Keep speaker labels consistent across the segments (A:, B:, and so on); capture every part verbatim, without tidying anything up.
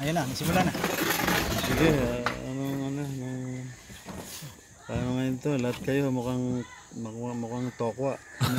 A: Ayun na, nagsimula na.
B: Sige, ah, anong ano, anong, paano ngayon to? Lahat kayo mukhang, mukhang, mukhang tokwa.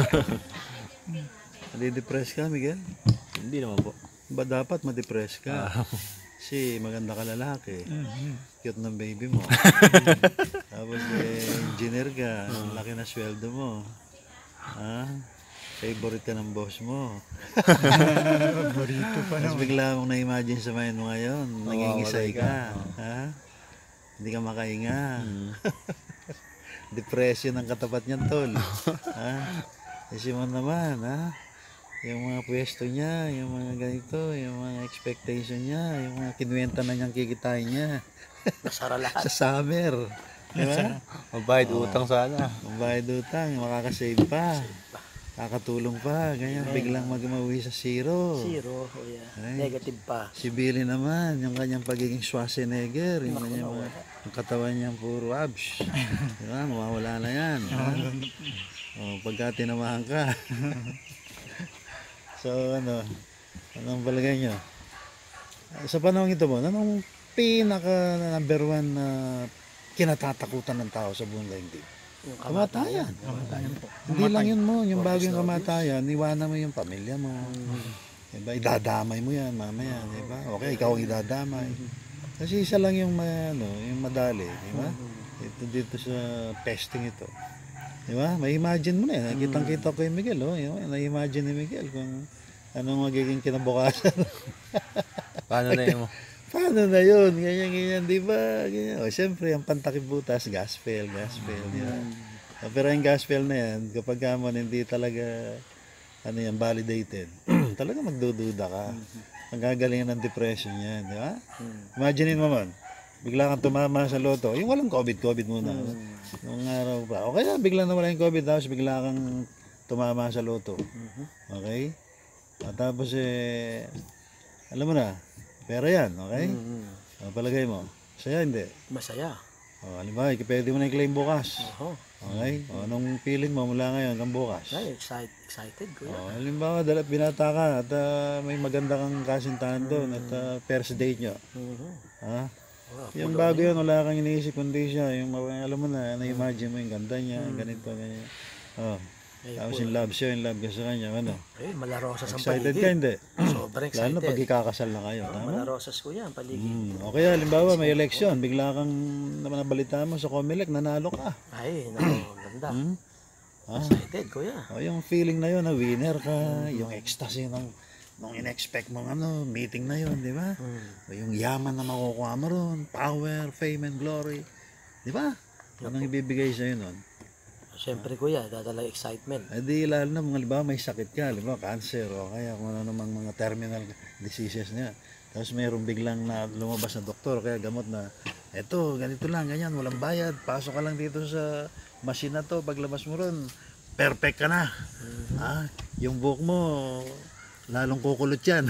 B: Nadidepress ka, Miguel?
C: Hindi naman po.
B: Ba dapat ma-depress ka? Kasi maganda ka lalaki. Cute ng baby mo. Tapos eh, engineer ka. Ang laki na sweldo mo. Ha? Favorite ka ng boss mo.
A: Paborito pa
B: Tapos
A: naman.
B: bigla mong na-imagine sa mind mo ngayon. Nangingisay ka. Ha? Hindi ka makahinga. Depression ang katapat niyan, tol. Ha? Kasi mo naman, ha? Yung mga pwesto niya, yung mga ganito, yung mga expectation niya, yung mga kinuwenta na niyang kikitain niya.
C: Nasara lahat.
B: Sa summer. Di ba?
C: Mabayad utang sana.
B: Kung bayad utang, makakasave pa. Kakatulong pa, ganyan, biglang mag-umawi sa zero.
D: Zero, oh yeah.
B: Ay.
D: Negative pa.
B: Si Billy naman, yung kanyang pagiging Schwarzenegger, yung kanyang mga, yung katawan niyang puro abs. Di ba? Mawawala na yan. Ha? O, pagka tinamahan ka. So, ano, anong palagay niyo? Sa panahon ito mo, anong pinaka number one na kinatatakutan ng tao sa buong daigdig?
D: Yung
B: Kamatayan.
A: Kamatayan po.
B: Hindi lang yun mo, yung bago yung kamatayan, iwanan mo yung pamilya mo. Diba? Idadamay mo yan mamaya, diba? Okay, ikaw ang idadamay. Kasi isa lang yung, ma- ano, yung madali, diba? Ito dito sa pesting ito. Diba? May imagine mo na yan. Kitang-kita ko yung Miguel, oh. Yung, na-imagine ni Miguel kung anong magiging kinabukasan.
C: Paano na yun mo?
B: Paano na yun? Ganyan, ganyan, di ba? Ganyan. O, siyempre, ang pantakibutas, gospel, gospel, di ba? O, pero yung gospel na yan, kapag kamon hindi talaga, ano yan, validated, talaga magdududa ka. Magagalingan ng depression yan, di ba? Imagine mo man, bigla kang tumama sa loto, yung walang COVID, COVID muna. Nung araw pa. O kaya, bigla na wala yung COVID, tapos bigla kang tumama sa loto. Okay? At tapos, eh, alam mo na, pera yan, okay?
D: Mm-hmm.
B: O, palagay mo. Saya hindi.
D: Masaya.
B: O, halimbawa, pwede mo na i-claim bukas.
D: Oo.
B: Okay? O, anong feeling mo mula ngayon hanggang bukas?
D: Ay, excited, excited kuya.
B: O, halimbawa, dala, binata ka at ah, may maganda kang kasintahan doon at ah, first date nyo.
D: Mhm.
B: Ha?
D: Wow,
B: Yung bago yun, wala kang iniisip kundi siya. Yung, ma- alam mo na, na-imagine mo yung ganda niya, ganito, ganyan. O,
D: Ay,
B: tapos yung love siya, yung love ka sa kanya, ano?
D: Eh, malarosas ang
B: Excited ka,
D: paligid.
B: hindi?
D: Sobrang
B: Lalo na
D: excited.
B: pag ikakasal na kayo, tama?
D: Malarosas kuya ang paligid.
B: Hmm. O kaya, halimbawa, may election, bigla kang naman nabalita mo sa Comelec, nanalo ka.
D: Ay, naku, ganda.
B: Hmm? Ah,
D: Excited kuya.
B: o yung feeling na yun, na winner ka, yung ecstasy ng nung in-expect mong ano, meeting na yun, di ba?
D: Hmm.
B: O yung yaman na makukuha mo ron, power, fame, and glory. Di ba? Anong ibibigay sa'yo nun?
D: Siyempre kuya, dadala yung excitement.
B: Eh di lalo na mga halimbawa may sakit ka, halimbawa cancer o kaya kung ano namang mga terminal diseases niya. Tapos mayroong biglang na lumabas na doktor kaya gamot na eto, ganito lang, ganyan, walang bayad. Pasok ka lang dito sa machine na to, paglabas mo ron, perfect ka na. Ah, yung buhok mo lalong kukulot yan.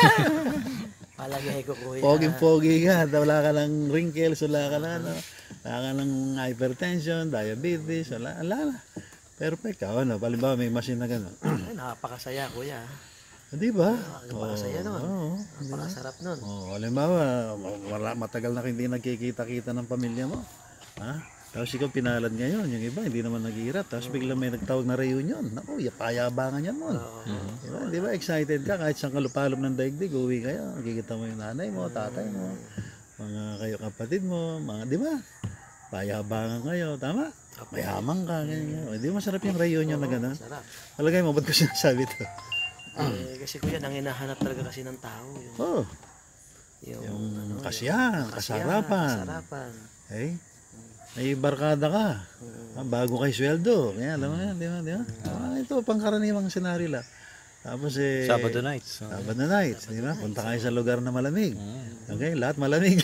D: Palagay ko kuya.
B: Poging-pogi ka, wala ka ng wrinkles, wala ka na, ano, wala ka ng hypertension, diabetes, wala, wala na. Perfect ka, ano, palimbawa may machine na gano'n.
D: Ay, napakasaya kuya.
B: Di ba?
D: Napakasaya nun.
B: Oo.
D: Napakasarap nun.
B: Oh, halimbawa, wala, matagal na hindi nagkikita-kita ng pamilya mo. Ha? Tapos ikaw pinalad ngayon, yung iba hindi naman naghihirap. Tapos biglang may nagtawag na reunion. Naku, payabangan yan mo. Di ba? Di ba? Excited ka kahit saan kalupalop ng daigdig, uwi kayo. Nakikita mo yung nanay mo, tatay mo, mga kayo kapatid mo, mga, di ba? Payabangan kayo, tama? Mayaman ka, ganyan. O, di ba masarap yung reunion na gano'n?
D: Sarap.
B: Palagay mo, ba't ko sinasabi to?
D: Eh, kasi kuya, nang hinahanap talaga kasi ng tao. Yung,
B: Oh,
D: yung,
B: yung
D: ano,
B: kasiyahan,
D: kasiyahan,
B: kasarapan.
D: kasarapan.
B: Eh, may barkada ka. Ah, bago kay sweldo. Kaya alam mo yan, di ba? Di ba? Ah, ito, pangkaraniwang senaryo lang. Tapos eh,
C: Sabado nights.
B: Sabado nights, di ba? Punta kayo sa lugar na malamig. Okay, lahat malamig.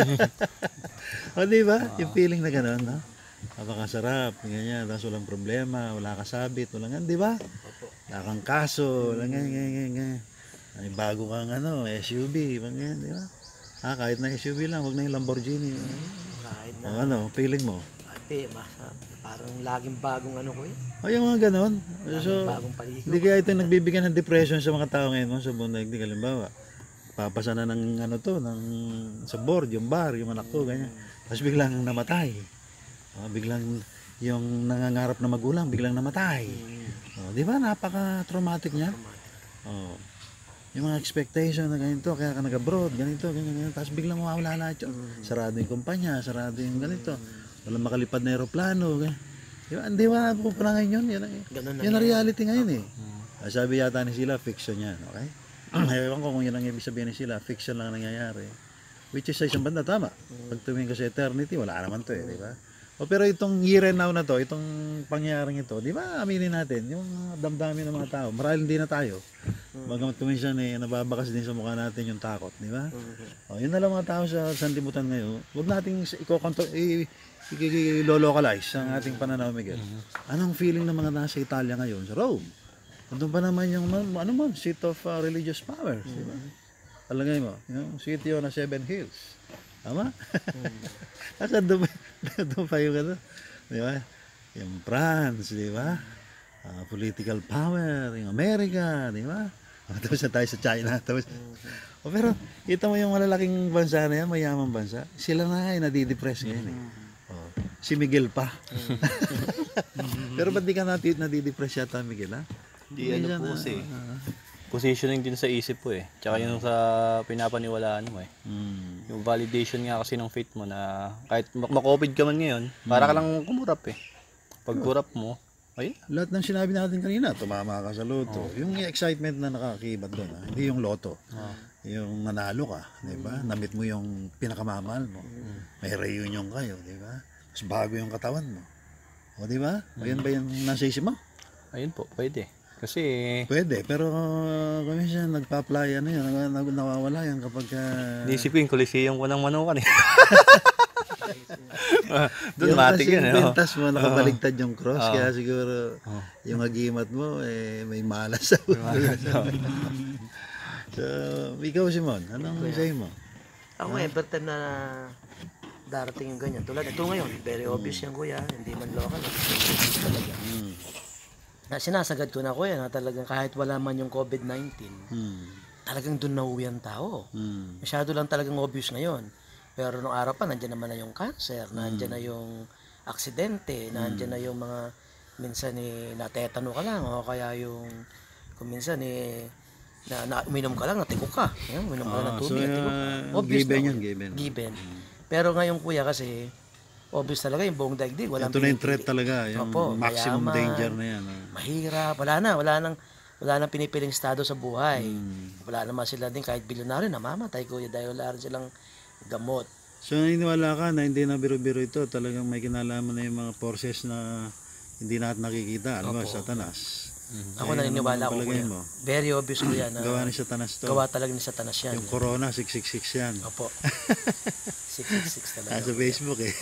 B: O, di ba? Yung feeling na gano'n, no? Napakasarap, ganyan. Tapos walang problema, wala kasabit, walang, di ba? Wala kang kaso, walang ganyan, ganyan, ganyan. Ay, bago kang ano, S U V, ganyan, di ba? Ah, kahit na S U V lang, huwag na yung Lamborghini.
D: Kahit na,
B: O, ano, feeling mo?
D: ate, masa, parang laging bagong ano kuya.
B: O, yung mga ganon. So,
D: Bagong paligid.
B: hindi kaya ito nagbibigyan ng depression sa mga tao ngayon mo sa buong daigdig. Halimbawa, nagpapasa na ng ano to, ng sa board, yung bar, yung anak ko, ganyan. Tapos biglang namatay. Oh, biglang yung nangangarap na magulang, biglang namatay. Oh, di ba? Napaka-traumatic niya. Oh. Yung mga expectation na ganito, kaya ka nag-abroad, ganito, ganyan, ganyan. Tapos biglang mawawala lahat yun. Sarado yung kumpanya, sarado yung ganito. Walang makalipad na aeroplano. Ganyan. Di ba? Hindi ba pupunangin yun? Yun,
D: Ganun na
B: yun ang
D: yan.
B: reality ngayon eh. Ah, sabi yata ni sila, fiction yan. Okay? Ewan ko kung yun ang ibig sabihin ni sila, fiction lang ang nangyayari. Which is sa isang banda, tama. Pag tumingin ka sa eternity, wala naman to eh, di ba? O pero itong year and now na to, itong pangyayaring ito, di ba aminin natin, yung damdamin ng mga tao, marahil hindi na tayo. Bagamat kuminsan eh, nababakas din sa mukha natin yung takot, di ba? O yun na lang mga tao sa sanlibutan ngayon, huwag nating i-control, i-localize ang ating pananaw, Miguel. Anong feeling ng mga nasa Italia ngayon, sa Rome? Doon pa naman yung, ano man, seat of uh, religious power, di ba? Palagay mo, yung city on the seven hills. Tama? Kasi doon, doon pa yung ano, di ba? Yung France, di ba? Uh, political power, yung Amerika, di ba? Tapos na tayo sa China. Tapos, oh, pero, kita mo yung malalaking bansa na yan, mayamang bansa, sila na ay nadidepress ngayon eh. Oh, si Miguel pa. Pero ba't di ka nati- nadidepress yata, Miguel, ha?
C: Di ano po kasi. Positioning din sa isip po eh. Tsaka yung sa pinapaniwalaan mo eh.
B: Mm.
C: Yung validation nga kasi ng faith mo na kahit mak- makovid ka man ngayon, para ka lang kumurap eh. Pag kurap mo, ayun.
B: Lahat ng sinabi natin kanina, tumama ka sa loto. Yung excitement na nakakibat doon, ha? Hindi yung loto. Yung nanalo ka, di ba? Namit mo yung pinakamamahal mo. May reunion kayo, di ba? Mas bago yung katawan mo. O di ba? Ayun ba yung nasa isip mo?
C: Ayun po, pwede. Kasi,
B: Pwede, pero uh, kung minsan nagpa-apply, ano yun, nag- nawawala yan kapag... Uh,
C: naisip ko yung Coliseum ko ng manukan eh. Doon
B: yung
C: matik
B: kasi
C: yun eh.
B: yung
C: oh.
B: pintas mo, nakabaligtad yung cross, kaya siguro yung agimat mo, eh, may malas sa ulo. So, ikaw Simon, anong say mo?
D: Ako every time na darating yung ganyan, tulad ito ngayon, very obvious yan kuya, hindi man local. Talaga.
B: Hmm.
D: Na sinasagad ko na kuya na talagang kahit wala man yung COVID nineteen,
B: Hmm.
D: talagang doon nauwi ang tao.
B: Hmm.
D: Masyado lang talagang obvious ngayon. Pero nung araw pa, nandiyan naman na yung cancer, nandiyan na yung aksidente, nandiyan na yung mga, minsan eh, natetano ka lang, o kaya yung, kung minsan eh, na, na uminom ka lang, natiko ka. Yan, uminom ka lang ng
B: Ah, so,
D: tubig, natiko ka.
B: uh,
D: Obvious
B: given
D: na,
B: yun, given.
D: Given. Pero ngayon kuya kasi, obvious talaga yung buong daigdig. Walang
B: Ito na yung
D: pinipili.
B: threat talaga, yung
D: Opo,
B: maximum
D: mayaman,
B: danger na yan. ah.
D: Mahirap, wala na, wala nang, wala nang pinipiling estado sa buhay.
B: Hmm.
D: Wala naman sila din, kahit bilyonaryo, namamatay kuya dahil wala rin silang gamot.
B: So naniniwala ka na hindi na biro-biro ito, talagang may kinalaman na yung mga forces na hindi natin nakikita, alam mo, Satanas.
D: Ako naniniwala ko
B: palagay
D: kuya.
B: mo?
D: Very obvious kuya na
B: Gawa ni Satanas to.
D: gawa talaga ni Satanas yan.
B: Yung corona, six six six yan.
D: Opo. six six six talaga.
B: Nasa Facebook eh.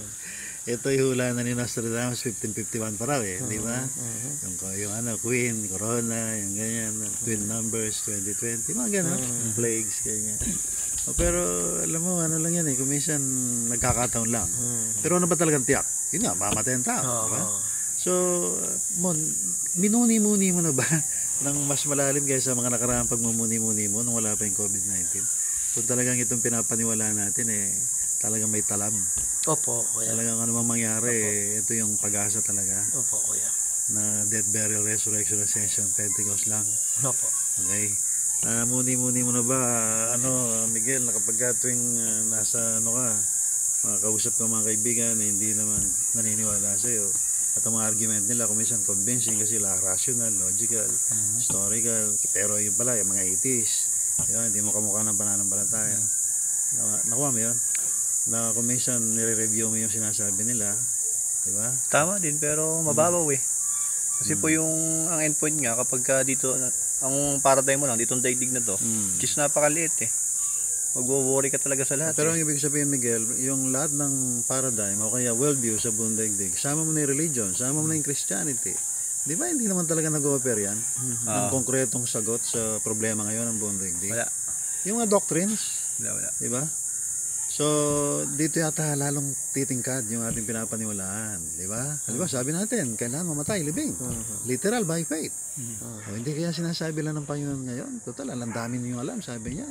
B: Ito yung hula na ni Nostradamus, fifteen fifty-one pa raw eh, di ba? Yung, yung ano, Queen, Corona, yung ganyan, twin numbers, twenty twenty, mga ganun, plagues, ganyan. O, pero alam mo, ano lang yan eh, kung minsan nagkakataon lang. Pero ano ba talagang tiyak? Yun nga, mamatay ang tao, di ba? So, Mon, minuni-muni mo na ba ng mas malalim kaysa mga nakaraang pagmumuni-muni mo nung wala pa yung COVID nineteen? Kung talagang itong pinapaniwala natin eh, talagang may talam.
D: Opo, kuya.
B: Talagang ano mang mangyari, eh, ito yung pag-asa talaga
D: Opo, kuya.
B: na death, burial, resurrection, ascension, Pentecost lang.
D: Opo.
B: Okay? Uh, muni-muni mo na ba, ano, Miguel, na kapag ka tuwing uh, nasa, ano ka, makakausap ka mga kaibigan na hindi naman naniniwala sa'yo, at ang mga argument nila, kung minsan convincing kasi sila, rational, logical, historical, pero yun pala, yung mga atheist, yun, hindi mo kamukha ng pananampalataya. Na- Nakuha mo yun? Na kung minsan nire-review mo yung sinasabi nila, di ba?
C: Tama din pero mababaw eh. Kasi po yung ang endpoint nga kapag ka dito ang paradigm mo lang ditong daigdig na to,
B: Mm.
C: which is napakaliit eh. Magwo-worry ka talaga sa lahat.
B: Pero
C: eh.
B: ang ibig sabihin, Miguel, yung lahat ng paradigm o kaya worldview sa buong daigdig, sama mo na yung religion, sama mo na yung Christianity. Di ba hindi naman talaga nag-o-offer yan ng konkretong sagot sa problema ngayon ng buong daigdig?
C: Wala.
B: Yung mga doctrines,
C: Wala, wala.
B: di ba? So, dito yata lalong titingkad yung ating pinapaniwalaan, di ba? Di ba, sabi natin, kailangan mamatay, libing. Literal by faith. O, hindi kaya sinasabi lang ng Panginoon ngayon, total, alam dami niyo alam, sabi niya,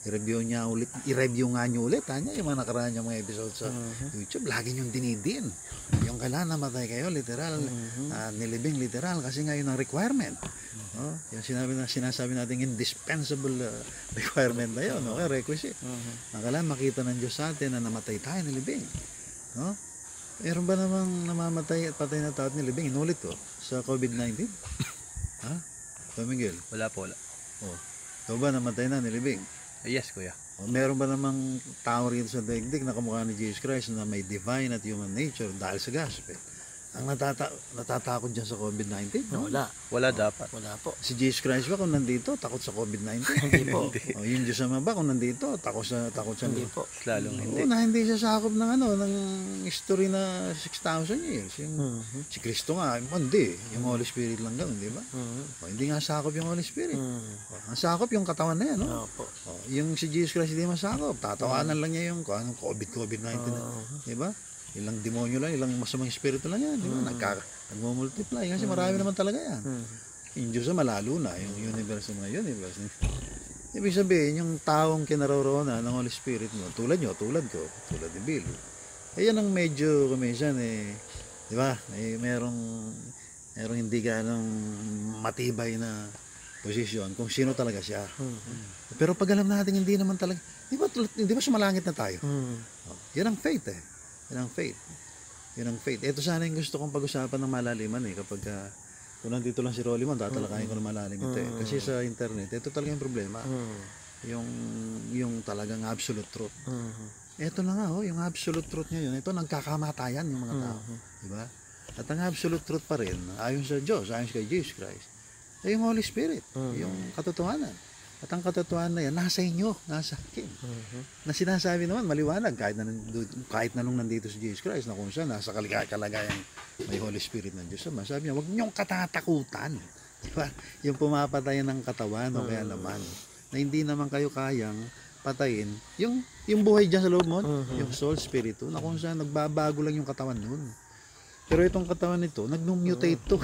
B: i-review niya ulit, i-review nga niyo ulit, tanya yung mga nakaraan niyang mga episodes sa YouTube, lagi niyong dinidin. Yung kailangan namatay kayo, literal, ah, nilibing literal, kasi nga yun ang requirement. Oh, yung sinabi na, sinasabi natin indispensable ah, requirement na yun, okay, requisite. Ang kailangan makita ng Diyos sa atin na namatay tayo, nilibing. No? Meron ba namang namamatay at patay na tao at nilibing? Inulit ko sa COVID nineteen? Ha? So, Miguel?
C: Wala po, wala.
B: Oh. Ikaw ba namatay na, nilibing?
C: Yes, kuya.
B: O, meron ba namang tao rito sa daigdig na kamukha ni Jesus Christ na may divine at human nature dahil sa gospel? Ang natata natatakot dyan sa COVID nineteen? No?
D: Wala.
C: Wala dapat.
D: Wala po.
B: Si Jesus Christ ba kung nandito, takot sa COVID nineteen?
D: Hindi po.
B: O, yung Diyos Ama ba kung nandito, takot sa takot sa
D: Hindi po.
C: Lalong hindi.
B: Oo, na hindi siya sakop ng ano, ng history na six thousand years. Yung,
D: Mhm.
B: Si Kristo nga, hindi. Yung Holy Spirit lang gano'n, di ba?
D: Mhm.
B: O, hindi nga sakop yung Holy Spirit.
D: Mhm.
B: O, ang sakop yung katawan na yan, no?
D: Opo.
B: Oh, yung si Jesus Christ hindi masakop. Tatawanan lang niya yung kung anong COVID, COVID nineteen.
D: Oo.
B: Di ba? Ilang demonyo lang, ilang masamang espiritu lang yan. Di ba? Nagka, nagmumultiply. Kasi marami naman talaga yan.
D: Mhm.
B: Yung Diyos na malalo na. Yung universe na universe. Ibig sabihin, yung taong kinaroroonan ng Holy Spirit mo, tulad nyo, tulad ko, tulad ni Bill. Eh, yan ang medyo kumisan eh. Di ba? Eh, merong, merong hindi ganong matibay na posisyon kung sino talaga siya. Pero pag alam natin hindi naman talaga, di ba, di ba sumalangit na tayo?
D: Mhm.
B: Oh, yan ang faith eh. Yan ang faith. Yan ang faith. Ito sana yung gusto kong pag-usapan ng malaliman eh. Kapag uh, kung nandito lang si Rolly man, tatalakayin ko ng malalim ito eh. Kasi sa internet, ito talaga yung problema.
D: Mhm.
B: Yung, yung talagang absolute truth.
D: Mhm.
B: Ito na nga oh, yung absolute truth ngayon. Ito nagkakamatayan yung mga tao. Di ba? At ang absolute truth pa rin, ayon sa Diyos, ayon kay Jesus Christ, ay yung Holy Spirit, yung katotohanan. At ang katotohanan na yan, nasa inyo, nasa akin. Na sinasabi naman, maliwanag, kahit na, kahit na nung nandito si Jesus Christ, na kung siya, nasa kaligay- kalagayan may Holy Spirit ng Diyos. Sabi niya, huwag niyong katatakutan. Diba? Yung pumapatayan ng katawan o kaya naman, na hindi naman kayo kayang patayin, yung, yung buhay dyan sa loob mo, yung soul, spiritu, na kung saan nagbabago lang yung katawan nun. Pero itong katawan nito, nag-mutate to.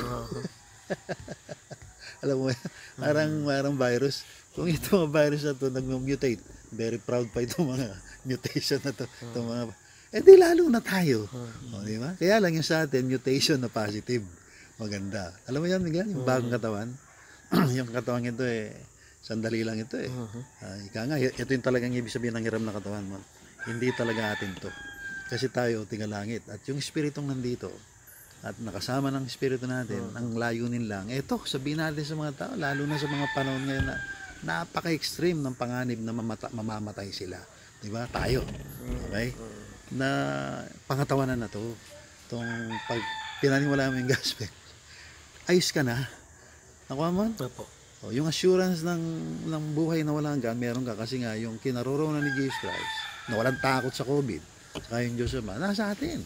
B: Alam mo, parang, parang virus. Kung itong virus na to nag-mutate, very proud pa itong mga mutation na to. Itong mga, eh di lalo na tayo. O, di ba? Kaya lang yung sa atin, mutation na positive. Maganda. Alam mo yan, Miguel? Yung bagong katawan. Yung katawan ito eh, sandali lang ito eh. Uh, ika nga, ito yung talagang ibig sabihin ng hiram na katawan mo. Hindi talaga atin to. Kasi tayo, tigalangit. At yung espiritong nandito, at nakasama ng espiritu natin, ang layunin lang, eto, sabihin natin sa mga tao, lalo na sa mga panahon ngayon na napaka-extreme ng panganib na mamata, mamamatay sila. Di ba? Tayo. Okay? Na pangatawanan na to. Itong pag pinaniwala mo yung gospel, ayos ka na. Nakuha mo?
D: Opo.
B: O, yung assurance ng, ng buhay na walang hanggan, meron ka kasi nga yung kinaroroonan ni Jesus Christ, na walang takot sa COVID, saka yung Diyos Ama, nasa atin.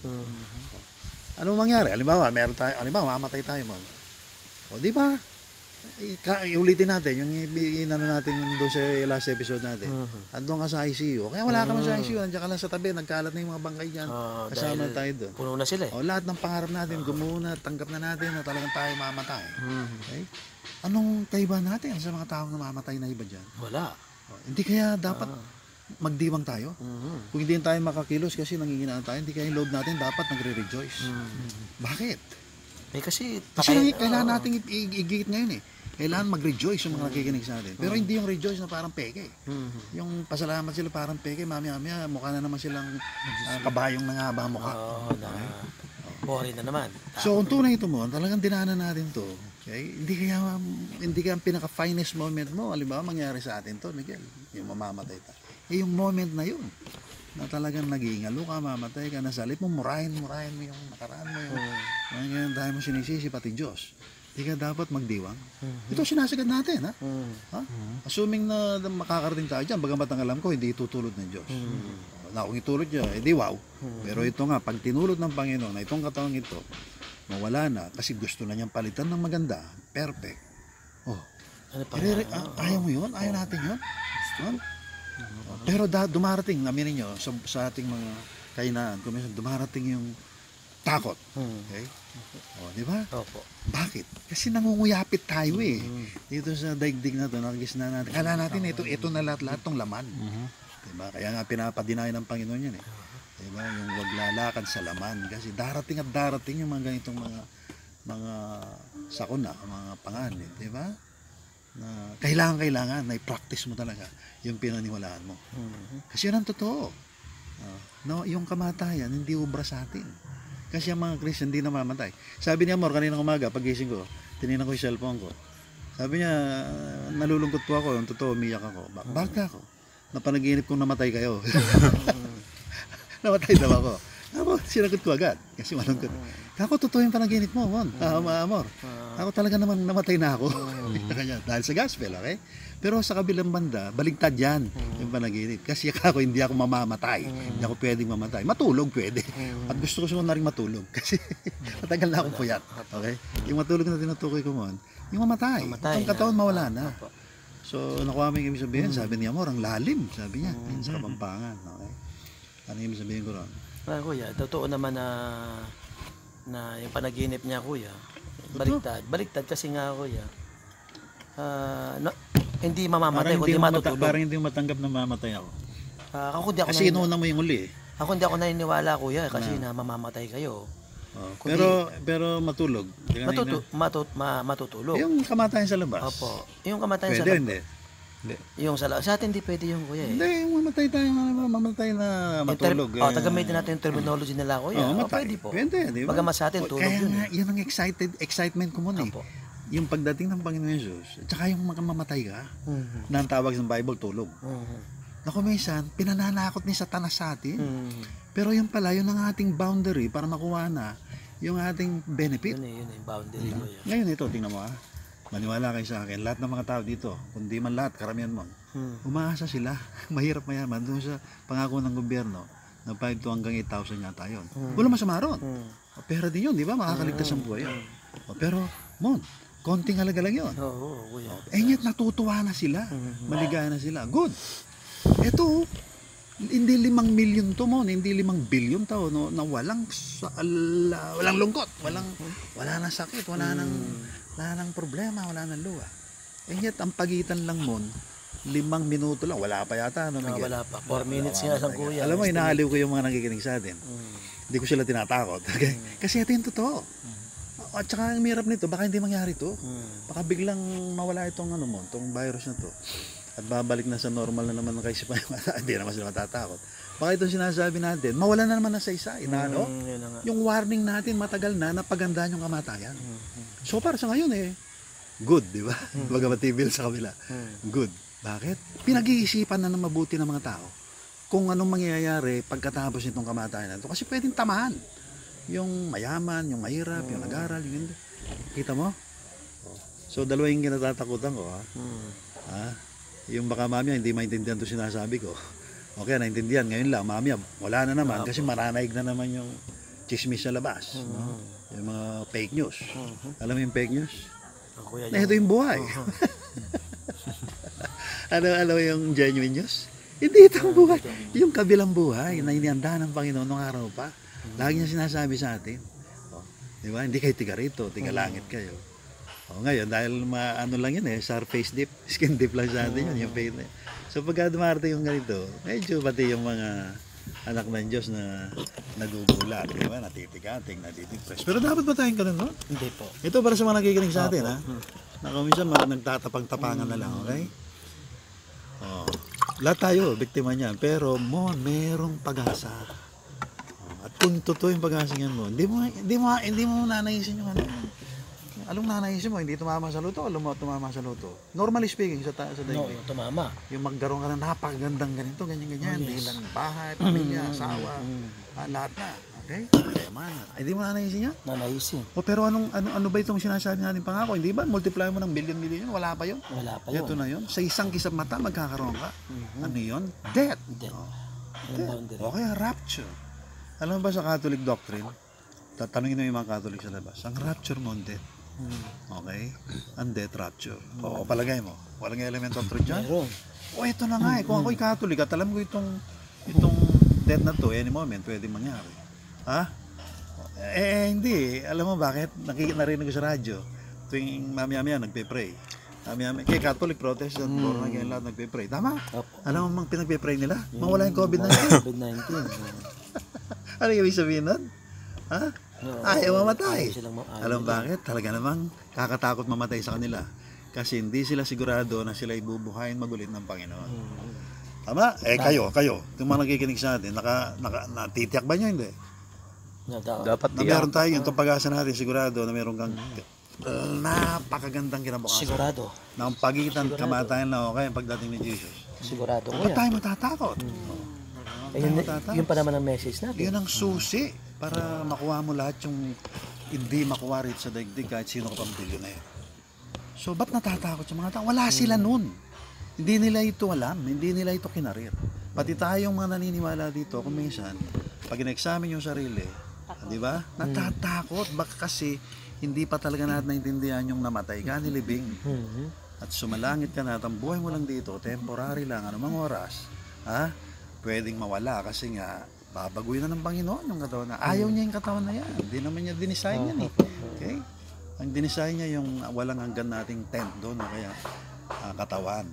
B: Ano mangyari? Halimbawa, meron tayo, halimbawa, mamatay tayo, ma'am. O, di ba? Ika, iulitin natin, yung inano natin yung doon sa last episode natin. Andun ka sa I C U. Kaya wala ka man sa I C U, nandiyan ka lang sa tabi, nagkalat na yung mga bangkay dyan.
D: Ah,
B: Kasama
D: dahil
B: tayo doon.
D: Puno na sila eh.
B: O, lahat ng pangarap natin, gumuna, tanggap na natin na talagang tayo mamatay. Okay? Anong kaiba natin sa mga taong namamatay na iba dyan?
D: Wala.
B: O, hindi kaya dapat magdiwang tayo?
D: Mhm.
B: Kung hindi tayo makakilos kasi nanginginaan tayo, hindi kaya yung load natin dapat nagre-rejoice. Bakit?
D: Eh kasi,
B: Kasi
D: patay-
B: kailangan
D: oo.
B: natin igigit ngayon eh. Kailangan mag-rejoice yung mga nakikinig sa atin. Pero hindi yung rejoice na parang peke.
D: Mhm.
B: Yung pasalamat sila parang peke, mami-mami, mukha na naman silang ah, kabayong nangaba mukha.
D: Oo, na. Worry na naman.
B: So kung tunay ito mo, talagang dinanan natin to. Okay? Hindi kaya hindi kaya ang pinaka-finest moment mo, halimbawa mangyari sa atin to, Miguel, yung mamamatay ta. Eh yung moment na yun, na talagang nag-iingalo ka, mamatay ka, nasalit mo, murahin, murahin mo yung nakaraan mo, yung mga ganyan tayo mo sinisisi, pati Diyos. Hindi ka dapat magdiwang. Ito sinasagad natin, ha? Ha? Assuming na makakarating tayo dyan, bagamat ang alam ko, hindi itutulod ng Diyos. Na kung itulod niya, edi wow. Pero ito nga, pag tinulod ng Panginoon na itong katawang ito, mawala na, kasi gusto na niyang palitan ng maganda, perfect. Oh,
D: Ano pa?
B: Re- ah, ayaw mo yun? Ayaw natin yun? Huh? Pero da, dumarating, aminin nyo, sa, sa ating mga kainaan, kung minsan dumarating yung takot.
D: Hmm.
B: Okay? O, di ba?
D: Opo.
B: Bakit? Kasi nangunguyapit tayo eh.
D: Hmm.
B: Dito sa daigdig na to, nakikisna natin. Kala natin ito, ito na lahat-lahat tong laman. Diba? Kaya nga pinapadinay ng Panginoon yan eh. Diba? Yung wag lalakad sa laman. Kasi darating at darating yung mga ganitong mga mga sakuna, mga panganib. Diba? Na kailangan, kailangan, na i-practice mo talaga yung pinaniwalaan mo. Kasi yun ang totoo. Uh, no, yung kamatayan, hindi ubra sa atin. Kasi ang mga Christian hindi namamatay. Sabi ni Amor kanina umaga, pagising ko, tinignan ko yung cellphone ko. Sabi niya, nalulungkot po ako, yung totoo, umiyak ako. Ba- bakit ako? Napanaginip kong namatay kayo. Namatay daw ako. Ako, sinagot ko agad. Kasi malungkot. Ako, totoo yung panaginip mo, Mon. Ah, Amor. Ako talaga naman namatay na ako. Kanya, dahil sa gospel, okay? Pero sa kabilang banda, baligtad yan yung panaginip. Kasi ako, hindi ako mamamatay. Hindi ako pwedeng mamatay. Matulog, pwede. At gusto ko siya na rin matulog. Kasi matagal na akong puyat. Okay? Yung matulog na tinutukoy ko, Mon, yung mamatay.
D: Mamatay
B: Itong katawan,
D: na.
B: mawala na.
D: Opo.
B: So, nakuha mo yung ibig sabihin. Sabi ni Amor, ang lalim. Sabi niya, yun sa Kapampangan. Okay? Ano yung ibig sabihin ko ron?
D: Ah, kuya, totoo naman na na yung panaginip niya, kuya. Baliktad. Baliktad kasi nga, kuya. Ah, no, hindi mamamatay, kundi
B: mo mata-
D: matutulog.
B: parang hindi mo matanggap na mamatay ako.
D: Ah, ako hindi ako
B: Kasi
D: nanini-
B: inuuna mo yung uli eh.
D: ako hindi ako naniniwala, kuya, kasi na mamamatay kayo.
B: Oh,
D: Kundi-
B: pero pero matulog. Hindi ka
D: Matutu
B: nainom.
D: matut ma, matutulog.
B: Yung kamatayan sa labas.
D: Opo. Yung kamatayan sa
B: Pwede
D: lab-
B: hindi.
D: yung sa la- sa atin hindi pwede yung, kuya, eh.
B: Hindi, yung mamatay tayo, mamatay na
D: Yung term-
B: matulog.
D: oh, tagamitin natin yung terminology nila, kuya.
B: Oh,
D: Oh,
B: matay.
D: pwede po.
B: Pwede, di ba?
D: Bagamat sa atin, tulog
B: Kaya
D: yun,
B: nga,
D: eh.
B: yun ang excited, excitement ko muna eh.
D: Opo.
B: Yung pagdating ng Panginoon Jesus, at saka yung mamamatay ka,
D: Mhm.
B: na ang tawag ng Bible, tulog.
D: Mhm.
B: Naku, minsan, pinananakot ni Satanas sa atin.
D: Mhm.
B: Pero yung pala, yun ang ating boundary para makuha na yung ating benefit.
D: Yun eh, yun eh, boundary, kuya.
B: Ngayon ito, tingnan mo ha. Maniwala kayo sa akin, lahat ng mga tao dito, kundi man lahat, karamihan mo,
D: Hmm.
B: umaasa sila, mahirap mayaman, doon sa pangako ng gobyerno, na five to hanggang eight thousand yata yun. Wala masama ron.
D: Hmm.
B: O, pera din yun, di ba? Makakaligtas ang buhay yun. O, pero, Mon, konting halaga lang yun.
D: Oo, oo, kuya.
B: Eh, yet natutuwa na sila. Maligaya na sila. Good. Ito, hindi limang milyon to, Mon, hindi limang bilyon tao no, na walang sa, ala, walang lungkot, walang wala nang sakit, wala nang wala nang problema, wala nang luha. Eh, yet ang pagitan lang, Mon, limang minuto lang, wala pa yata, ano,
D: Ah,
B: Miguel?
D: wala pa. Four minutes nga sa kuya.
B: Alam mo, inaaliw ko yung mga nakikinig sa atin.
D: Hmm.
B: Hindi ko sila tinatakot. Okay? Kasi ito yung totoo. At saka ang mirap nito, baka hindi mangyari to.
D: Hmm.
B: Baka biglang mawala itong ano mo, itong virus na to. At babalik na sa normal na naman ng kaisipan yung mata. Hindi naman sila matatakot. Baka itong sinasabi natin, mawala na naman na sa isa. Inaano?
D: Hmm, yun na nga.
B: Yung warning natin matagal na, napagandaan yung kamatayan.
D: Hmm.
B: So para sa ngayon eh, good, di ba? Bagamat tibil sa kabila.
D: Hmm.
B: Good. Bakit? Pinag-iisipan na ng mabuti ng mga tao kung anong mangyayari pagkatapos nitong kamatayan na ito. Kasi pwedeng tamahan. Yung mayaman, yung mahirap, yung nag-aral, yung hindi. Kita mo? So dalawa yung kinatatakutan ko, ha?
D: Hmm.
B: Ha? Yung baka mamaya hindi maintindihan to sinasabi ko. Okay, naintindihan. Ngayon lang, mamaya wala na naman kasi maranaig na naman yung chismis sa labas. No? Yung mga fake news. Alam mo yung fake news?
D: Ang kuya,
B: Na ito yung buhay. ano, ano yung genuine news? Hindi ito ang buhay. Yung kabilang buhay na inihanda ng Panginoon nung araw pa. Lagi niya sinasabi sa atin. O, di ba? Hindi kayo tiga rito, tiga langit kayo. O, ngayon, dahil ma, ano lang yun eh, surface dip, skin dip lang sa atin yun, yung faith na yun. So pagka dumarating yung ganito, medyo pati yung mga anak ng Diyos na nagugulat, di ba? Natitikating, natidepress. Pero dapat ba tayong ganun, no?
D: Hindi po.
B: Ito para sa mga nakikinig sa atin, ha? Na kung minsan mga nagtatapang-tapangan na lang, okay? Oh. Lahat tayo, biktima niyan. Pero, Mon, merong pag-asa. Oh. At kung totoo yung pag-asa niyan, Mon, hindi mo, hindi mo, hindi mo nanaisin yung ano. Anong nanaisin mo? Hindi tumama sa luto? Alam mo, tumama sa luto? Normally speaking, sa, ta- sa
D: No,
B: daigdig.
D: tumama.
B: Yung magkaroon ka ng napakagandang ganito, ganyan-ganyan. Hindi lang bahay, pamilya, asawa, ah, lahat na. Okay? Kaya man. Ay, di mo nanaisin yan?
D: Nanaisin.
B: O pero anong ano ano ba itong sinasabi natin pangako? Hindi ba multiply mo ng billion million? Wala pa 'yon.
D: Wala pa yun.
B: Ito na 'yon. Sa isang kisap mata magkakaroon ka. Ano 'yon? Death.
D: Death.
B: Oh,
D: Yung
B: death.
D: boundary.
B: O kaya rapture. Alam mo ba sa Catholic doctrine? Tatanungin mo yung mga Catholic sa labas. Ang rapture mo ang death. Okay? Ang death rapture. O palagay mo. Walang element of truth dyan?
D: Meron.
B: O ito na nga eh. Kung ako'y Catholic at alam ko itong itong death na to, any moment pwede mangyari. Ha? Eh, hindi. Alam mo bakit? Nakik narinig ko sa radyo. Tuwing mami-mami nagpe-pray. Mami-mami, kay Catholic, Protestant, mm. born again, lahat nagpe-pray. Tama?
D: Opo.
B: Alam mo mang pinagpe-pray nila? Mawala yung COVID nineteen.
D: COVID nineteen.
B: Ano yung ibig sabihin nun? Ha? Ayaw mamatay.
D: Ayaw silang ma- ayaw
B: Alam
D: nila.
B: bakit? Talaga namang kakatakot mamatay sa kanila. Kasi hindi sila sigurado na sila ibubuhayin magulit ng Panginoon. Tama? Eh kayo, kayo, yung mga nakikinig sa atin, naka, naka, natitiyak ba nyo? Hindi.
D: No, da-
C: Dapat
B: Na meron tayo yung pag-asa natin, sigurado na meron kang uh, napakagandang kinabukasan.
D: sigurado.
B: Na ang pagitan kamatayan na okay ang pagdating ni Jesus.
D: Sigurado ko
B: Ba't
D: yan.
B: tayo matatakot?
D: Eh, yun, yun pa naman ang message natin.
B: Yun ang susi para makuha mo lahat yung hindi makuha rin sa daigdig kahit sino ka pang billionaire. So, ba't natatakot yung mga tao? Wala sila nun. Hindi nila ito alam. Hindi nila ito kinarir. Pati tayong mga naniniwala dito, kung minsan, pag in-examine yung sarili, di ba? Natatakot. Baka kasi hindi pa talaga natin naintindihan yung namatay ka, nilibing. At sumalangit ka na at ang buhay mo lang dito, temporary lang, anumang oras, ha? Pwedeng mawala kasi nga, babaguhin na ng Panginoon yung katawan na. Ayaw niya yung katawan na yan. Hindi naman niya dinisign yan eh. Okay? Ang dinisign niya yung walang hanggan nating tent doon, o kaya uh, katawan.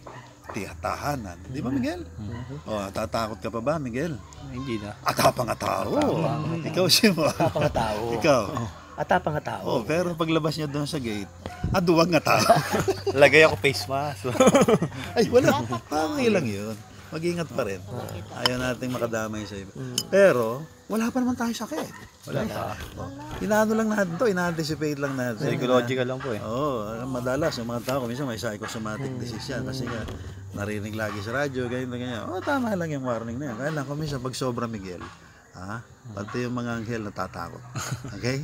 B: Tihatahanan. Di ba, Miguel? O, tatakot ka pa ba, Miguel?
C: Hindi na.
B: Atapang nga tao. Ikaw siya mo.
D: Atapang nga tao.
B: Ikaw.
D: Atapang nga tao.
B: Oh, pero paglabas niya doon sa gate, aduwag nga tao.
C: Lagay ako face mask.
B: Ay, wala. Pangay lang yun. Mag-ingat pa rin. Ayaw nating makadamay sa iba. Pero, wala pa naman tayo sakit. Wala pa. Inaano lang natin to, ina-anticipate lang natin.
C: Psychological lang po eh.
B: Oo, oh, madalas yung mga tao, minsan may psychosomatic disease yan. Kasi nga, narinig lagi sa radyo, ganyan, ganyan. Oh, tama lang yung warning na yan. Kaya lang, kung minsan, pag sobra Miguel, ha? Pati yung mga anghel natatakot. Okay?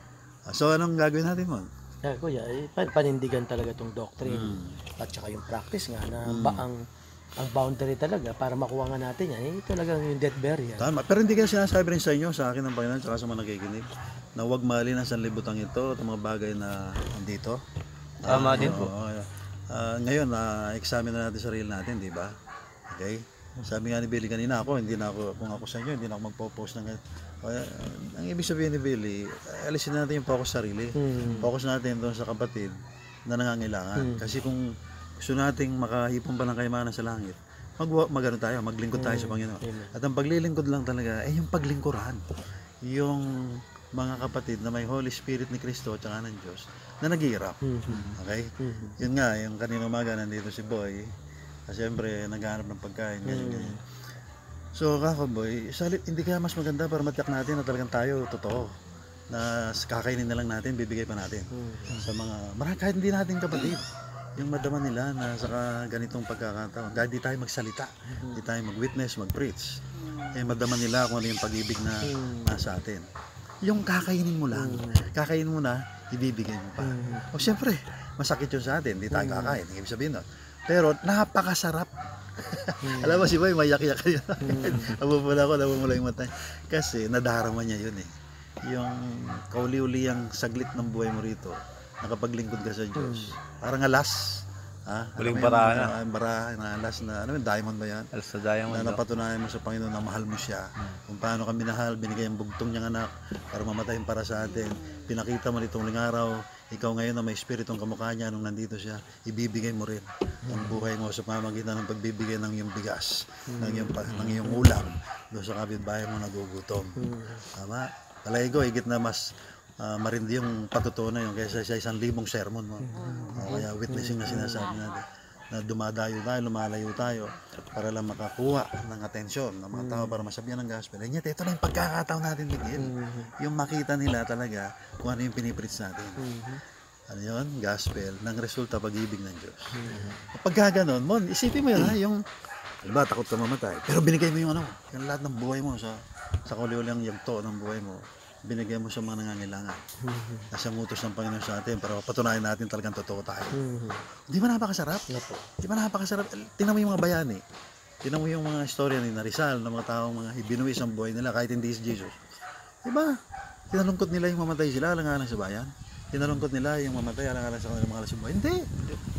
B: So, anong gagawin natin mo?
D: Yeah, kuya, eh, pan- panindigan talaga itong doctrine at saka yung practice nga na ba ang ang boundary talaga para makuha nga natin yan, eh, talagang yung death burial.
B: Tama. Pero hindi kaya sinasabi rin sa inyo, sa akin ng Panginoon, saka sa mga nakikinig, na huwag mahalin ang sanlibutan ito at mga bagay na andito.
C: Tama
B: Ah,
C: din po.
B: oo, ah, ngayon, na-examine na natin sarili natin, di ba? Okay? Sabi nga ni Billy kanina, ako, hindi na ako, kung ako sa inyo, hindi na ako magpo-post ng... Uh, ang ibig sabihin ni Billy, alisin natin yung focus sa sarili.
D: Hmm.
B: Focus natin doon sa kapatid na nangangailangan. Kasi kung gusto nating makahipon pa ng kayamanan sa langit, mag magano tayo, maglingkod tayo sa Panginoon. At ang paglilingkod lang talaga ay yung paglingkuran. Yung mga kapatid na may Holy Spirit ni Kristo at saka ng Diyos na naghihirap. Okay? Yun nga, yung kanina umaga nandito si Boy, kasi siyempre naghahanap ng pagkain, ganyan, ganyan. So, kakaboy, salit, hindi kaya mas maganda para matiyak natin na talagang tayo totoo na kakainin na lang natin, bibigay pa natin sa mga, marami kahit hindi natin kapatid, yung madama nila na sa ganitong pagkakataon, kahit di tayo magsalita, di tayo mag-witness, mag-preach, eh madama nila kung ano yung pag-ibig na nasa atin. Yung kakainin mo lang, kakainin mo na, ibibigay mo pa. O siyempre, masakit yun sa atin, di tayo kakain, ibig sabihin nun. Pero napakasarap. Alam mo si Boy, mayak-yak kayo. Nabubula ko, nabubula yung mata. Kasi nadarama niya yun eh. Yung kauli-uli ang saglit ng buhay mo rito, nakapaglingkod ka sa Diyos. Parang alas. Ha?
C: Huling baraha na.
B: Uh, baraha na alas na, ano yun, diamond ba yan?
C: Alas sa diamond.
B: Na napatunayan mo sa Panginoon na mahal mo siya. Kung paano ka minahal, binigay ang bugtong niyang anak para mamatay para sa atin. Pinakita mo nitong ling araw, ikaw ngayon na may espiritong kamukha niya nung nandito siya, ibibigay mo rin ang buhay mo sa pamagitan ng pagbibigay ng iyong bigas, ng iyong, ng iyong ulam doon sa kapitbahay mo nagugutom. Tama? Palagi ko, higit na mas uh, marindi yung patutunan yung kaysa sa isang libong sermon mo. O kaya witnessing na sinasabi natin na dumadayo tayo, lumalayo tayo para lang makakuha ng atensyon ng mga tao para masabihan ng gospel. And yet, ito na yung pagkakataon natin, Miguel. Yung makita nila talaga kung ano yung pinipreach natin. Ano yun? Gospel ng resulta pag-ibig ng Diyos. Pagka ganon, Mon, isipin mo yun ha, yung diba, takot ka mamatay. Pero binigay mo yung ano, yung lahat ng buhay mo sa sa kuliulang yung to ng buhay mo. Binigay mo sa mga nangangailangan. Kasi ang utos ng Panginoon sa atin para patunayan natin talagang totoo tayo. Di ba napakasarap? Di ba napakasarap? Tingnan mo yung mga bayani. Tingnan mo yung mga istorya ni Rizal, ng mga taong mga ibinuwis ang buhay nila kahit hindi si Jesus. Di ba? Tinalungkot nila yung mamatay sila alang-alang sa bayan. Tinalungkot nila yung mamatay alang-alang sa kanilang mga kalasubay. Hindi.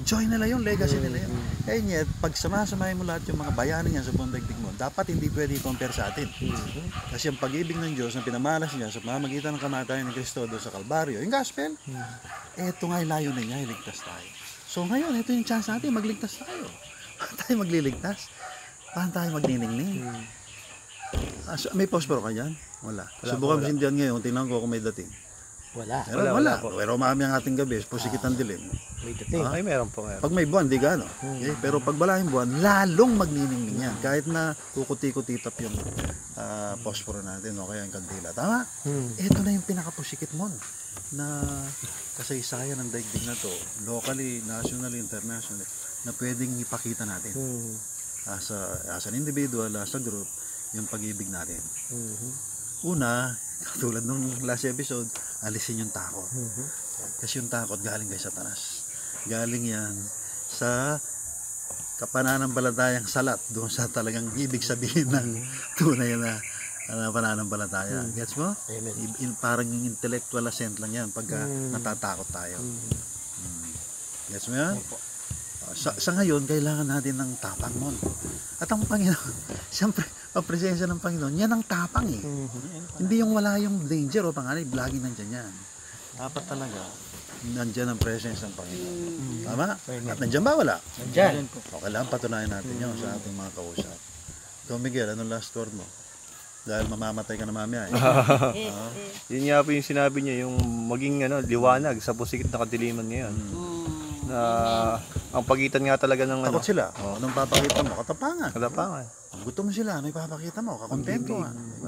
B: enjoy nila yung legacy nila yun. Kaya yet, pag samasamahin mo lahat yung mga bayani niya sa buong daigdig mo, dapat hindi pwede i-compare sa atin. Kasi ang pag-ibig ng Diyos na pinamalas niya sa pamamagitan ng kamatayan ng Kristo doon sa Kalbaryo, yung gospel, eto nga yung layunin niya, iligtas tayo. So ngayon, ito yung chance natin, magligtas tayo. Paano tayo magliligtas? Paano tayo magniningning? Ah, so, may posporo ka dyan? Wala. Subukan mo sindihan ngayon, tingnan ko kung may dating.
D: Wala.
B: Pero wala. Pero umami ang ating gabi, pusikit ang dilim.
D: May dating.
C: Ay, meron po, meron.
B: Pag may buwan, di gano. Okay? Pero pag wala yung buwan, lalong magniningning yan. Kahit na kukuti-kutitap yung uh, posporo natin o kaya yung kandila. Tama?
D: Hmm.
B: Ito na yung pinaka-pusikit mo na kasaysayan ng daigdig na to, locally, nationally, internationally, na pwedeng ipakita natin
D: Hmm.
B: as, a, as an individual, as a group, yung pag-ibig natin.
D: Mhm.
B: Una, katulad nung last episode, alisin yung takot.
D: Mhm.
B: Kasi yung takot galing kay Satanas. Galing yan sa kapananampalatayang salat, doon sa talagang ibig sabihin ng tunay na, na pananampalataya. Gets mo?
D: Amen.
B: I- in, parang yung intellectual assent lang yan pagka natatakot tayo. Mm. Gets mo yan? Uh, Sa, sa ngayon, kailangan natin ng tapang mo. At ang Panginoon, siyempre, ang presensya ng Panginoon, yan ang tapang eh. Hindi yung wala yung danger o panganib, lagi nandyan yan. Dapat talaga, nandyan ang presence ng Panginoon. Tama? At nandyan ba? Wala?
D: Nandyan.
B: Okay lang, patunayan natin yun sa ating mga kausap. Ikaw, Miguel, anong last word mo? Dahil mamamatay ka na mamaya eh.
C: Yun nga po yung sinabi niya, yung maging ano, liwanag sa pusikit na kadiliman ngayon. Na ang pagitan nga talaga ng ano,
B: Takot sila. O, anong papakita mo? Katapangan.
C: kadapangan.
B: Kung gusto mo sila, ano ipapakita mo? Kakontento ka. Diba?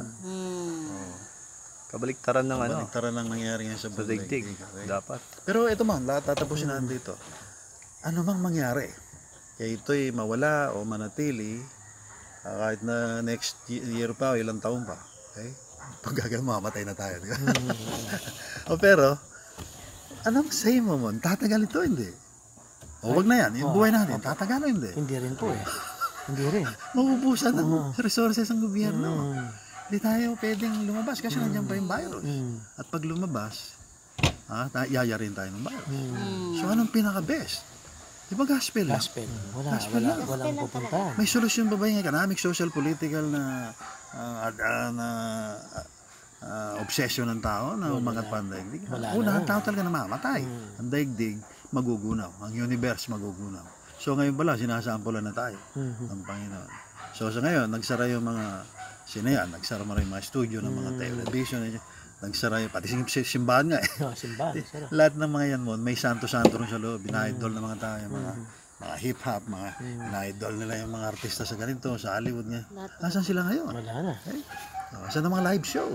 C: Kabaliktaran ng ano,
B: Baliktaran lang nangyari ngayon sa
C: sa
B: buong
C: daigdig.
B: daigdig, okay?
C: Dapat.
B: Pero ito man, lahat tatapusin natin dito. Ano mang mangyari, kaya ito'y mawala o manatili, ah, kahit na next y- year pa o ilang taon pa. Okay? Pag gagawin, mamatay na tayo. Di ba? O pero, anong say mo mo? Tatagal ito, hindi? O wag na yan, yung buhay natin, tatagal o hindi?
D: Hindi rin po eh. Hindi rin.
B: Mauubusan ng resources ng gobyerno.
D: Mm.
B: Hindi tayo pwedeng lumabas kasi nandiyan pa yung virus.
D: Mm.
B: At pag lumabas, ah, ta- yayarin tayo ng virus.
D: Mm.
B: So anong pinaka-best? Di ba gospel? lang?
D: Gospel. Wala,
B: Gospel
D: wala,
B: lang.
D: walang pupuntahan.
B: May solusyon ba ba yung economic, social, political na ah, ad- ah, na ah, obsession ng tao na umangat pa ang daigdig?
D: Wala
B: Una,
D: na.
B: ang tao talaga namamatay. Ang daigdig, magugunaw. Ang universe, magugunaw. So ngayon pala, sinasampulan na tayo ng Panginoon. So sa ngayon, nagsara yung mga sinayan, nagsara mo rin yung mga studio ng mga television, nagsara yung, pati sim- simbahan nga eh.
D: No, simbahan. Sarap.
B: Lahat ng mga yan mo, may santo-santo rin sa loob, bina-idol ng mga tayo, mga mga hip-hop, mga bina-idol nila yung mga artista sa ganito, sa Hollywood nga. Nasaan sila ngayon?
D: Wala na.
B: Eh? Oh, saan ang mga live show?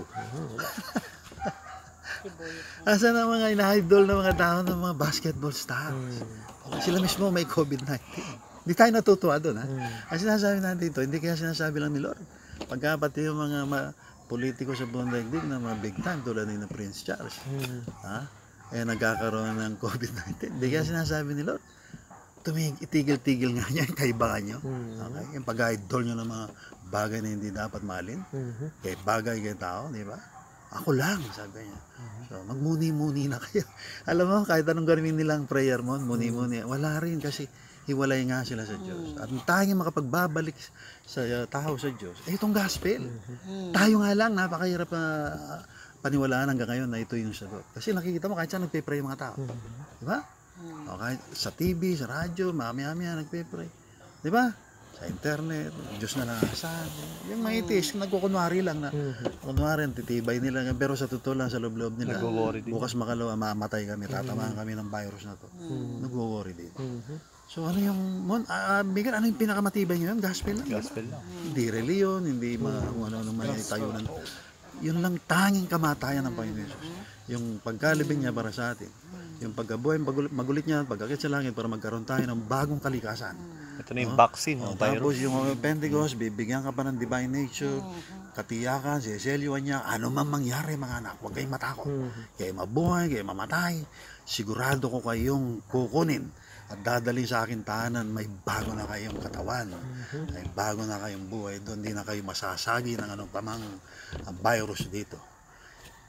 B: Asan ang mga ina-idol ng mga tao ng mga basketball stars? Sila mismo may COVID nineteen. Hindi tayo natutuwa doon, ha? Ang sinasabi natin dito, hindi kaya sinasabi lang ni Lord. Pagka pati yung mga ma- politiko sa buong daigdig na mga big time tulad ni na Prince Charles, ha? Eh nagkakaroon ng COVID nineteen. Hindi kaya sinasabi ni Lord, tumig itigil-tigil nga niya yung kaibangan nyo. Okay? Yung pag-idol nyo ng mga bagay na hindi dapat malin. Kay bagay kay tao, di ba? Ako lang, sabi niya. So, magmuni-muni na kayo. Alam mo, kahit anong gawin nilang prayer mo, muni-muni, wala rin kasi hiwalay nga sila sa Diyos. At tayong makapagbabalik sa uh, tao sa Diyos, eh itong gospel. Tayo nga lang, napakahirap na uh, paniwalaan hanggang ngayon na ito yung sagot. Kasi nakikita mo, kahit saan nagpe-pray yung mga tao. Di ba? O kahit sa T V, sa radyo, mami-mami nagpe-pray. Di ba? Sa internet, Diyos na nangasahan. Yung mga itis, nagkukunwari lang na, kunwari, titibay nila, pero sa totoo lang, sa loob-loob nila,
C: Nagwo-worry din.
B: bukas makalawa, mamatay kami, tatamaan kami ng virus na to. Nagwo-worry din. So ano yung, mon, ah, ah, Miguel, ano yung pinakamatibay ngayon? Gospel lang.
C: Gospel lang.
B: Hindi reliyon, hindi mga kung ano-ano man yung tayunan. Yun lang tanging kamatayan ng Panginoon Jesus. Yung pagkalibing niya para sa atin. Yung pagkabuhay, magulit, magulit niya, pagkakit sa langit para magkaroon tayo ng bagong kalikasan.
C: Ito na yung vaccine,
B: O,
C: ng
B: tapos
C: virus.
B: yung uh, Pentecost, bibigyan ka pa ng divine nature, katiyakan, siselyuan niya, ano man mangyari mga anak, huwag kayong matakot. Kaya mabuhay, kaya mamatay, sigurado ko kayong kukunin at dadalhin sa akin tahanan, may bago na kayong katawan, may bago na kayong buhay, doon di na kayo masasagi ng anong pamang ang virus dito.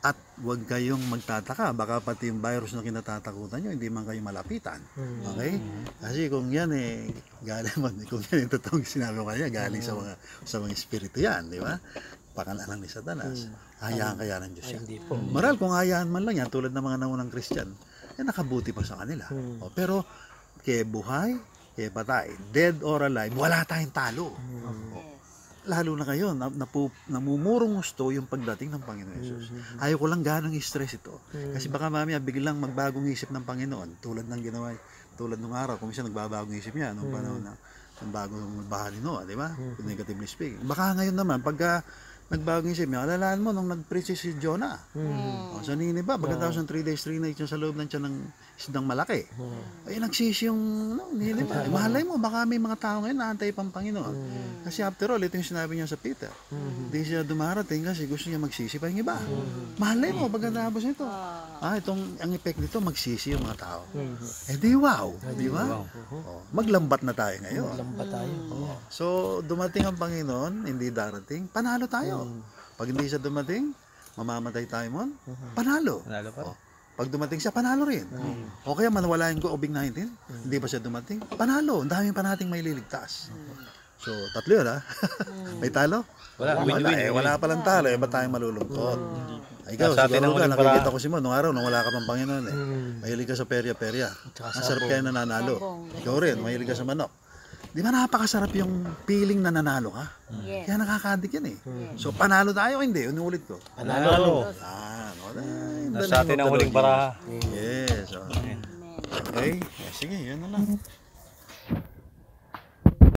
B: At huwag kayong magtataka, baka pati yung virus na kinatatakutan nyo, hindi man kayo malapitan. Okay? Kasi kung yan eh, galing man, kung yan yung totoong sinabi ko kanya, galing sa mga, sa mga espiritu yan, di ba? Pakalanan ni Satanas. Hayaan kaya ng Diyos yan.
D: Hindi po.
B: Maral, kung hayaan man lang yan, tulad ng mga naunang Christian, eh nakabuti pa sa kanila. O, pero, kaya buhay, kaya patay, dead or alive, wala tayong talo. O, lalo na kayo, na, napu, namumurong gusto yung pagdating ng Panginoon Yesus. Ayaw ko lang ganang i-stress ito. Kasi baka mamaya biglang magbagong isip ng Panginoon, tulad ng ginawa, tulad ng araw, kung minsan nagbabagong isip niya, nung panahon na, ng bagong bahani no, di ba? Negatively speaking. Baka ngayon naman, pagka nagbagong isip niya, alalaan mo nung nag-preach si Jonah. Mm. O, sa Niniba, pagkatapos ng three days, three nights yung sa loob ng tiyan ng isdang malaki. Mm. Ay, nagsisi yung no, Niniba. Mm. Mahalay mo, baka may mga tao ngayon na antay pang Panginoon. Mm. Kasi after all, ito yung sinabi niya sa Peter. Hindi mm. siya dumarating kasi gusto niya magsisi pa yung iba. Mm. Mahalay mo, pagkatapos nito. Ah, itong, ang effect nito, magsisi yung mga tao. Mm. Eh di wow, di ba? Wow. O, maglambat na tayo ngayon.
D: Maglambat tayo.
B: O, so, dumating ang Panginoon, hindi darating, panalo tayo. Pag hindi siya dumating, mamamatay tayo mon, panalo.
C: Panalo pa.
B: O, pag dumating siya, panalo rin. O kaya manawala yung COVID nineteen, hindi pa siya dumating, panalo. Ang dami pa nating may liligtas. So, tatlo yun ha. May talo?
C: Wala,
B: Wala,
C: win-win.
B: eh, wala palang talo, eh, ba't tayong malulungkot? Ay, ikaw,
C: Sa atin ang
B: siguro ka,
C: huling
B: nakikita
C: para-
B: ko si Mo, nung araw, nung wala ka pang Panginoon eh. Mahilig ka sa perya-perya. Ang sarap kaya nananalo. Ikaw rin, mahilig ka sa manok. Di ba napakasarap yung feeling na nanalo ka?
E: Yes.
B: Kaya nakaka-addict yan eh. So, panalo tayo, hindi. Unuulit ko.
C: Panalo.
B: Ah, no, ay,
C: Nasa atin ang huling baraha.
B: Yes. Oh. Okay. Eh, sige, yun na lang.